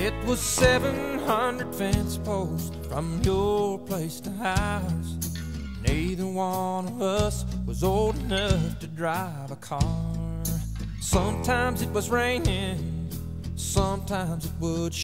It was 700 fence posts from your place to ours. Neither one of us was old enough to drive a car. Sometimes it was raining, sometimes it would